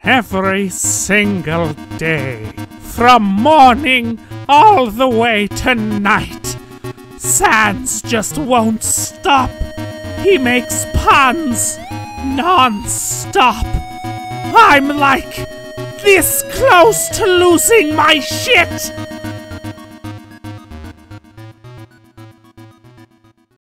every single day. From morning all the way to night. Sans just won't stop. He makes puns non-stop. I'm like this close to losing my shit.